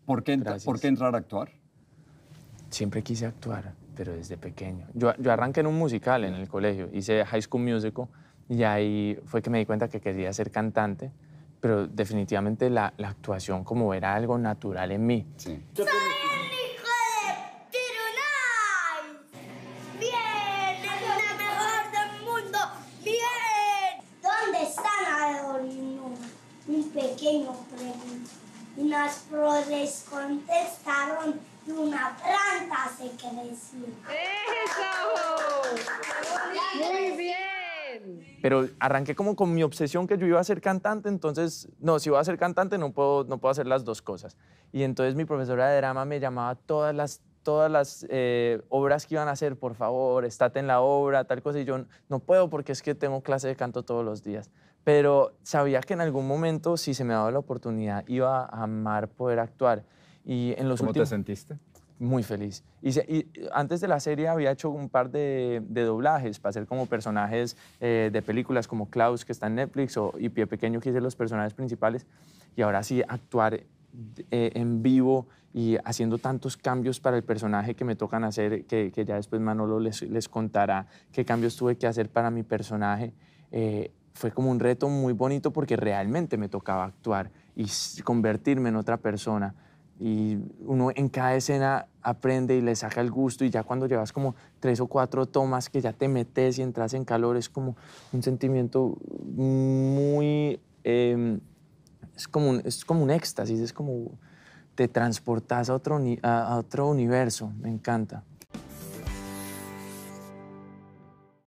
¿Por qué entrar a actuar? Siempre quise actuar, pero desde pequeño. Yo arranqué en un musical en el colegio, hice High School Musical y ahí fue que me di cuenta que quería ser cantante, pero definitivamente la actuación como era algo natural en mí. Sí. ¡Soy el hijo de Tirunais! ¡Bien! ¡Es la mejor del mundo! ¡Bien! ¿Dónde están ahora? Un pequeño preguntó. Unas flores contestaron y una planta se creció. ¡Eso! ¡Muy bien! Pero arranqué como con mi obsesión que yo iba a ser cantante, entonces, no, si voy a ser cantante no puedo hacer las dos cosas. Y entonces mi profesora de drama me llamaba todas las obras que iban a hacer, por favor, estate en la obra, tal cosa, y yo no puedo porque es que tengo clase de canto todos los días. Pero sabía que en algún momento, si se me daba la oportunidad, iba a amar poder actuar. Y en los ¿Cómo últimos... te sentiste? Muy feliz. Y antes de la serie había hecho un par de doblajes para hacer como personajes de películas como Klaus, que está en Netflix, y Pie Pequeño, que hice los personajes principales. Y ahora sí, actuar en vivo y haciendo tantos cambios para el personaje que me tocan hacer, que ya después Manolo les contará qué cambios tuve que hacer para mi personaje. Fue como un reto muy bonito porque realmente me tocaba actuar y convertirme en otra persona. Y uno en cada escena aprende y le saca el gusto, y ya cuando llevas como 3 o 4 tomas que ya te metes y entras en calor, es como un sentimiento muy... es como un éxtasis, es como te transportas a otro universo, me encanta.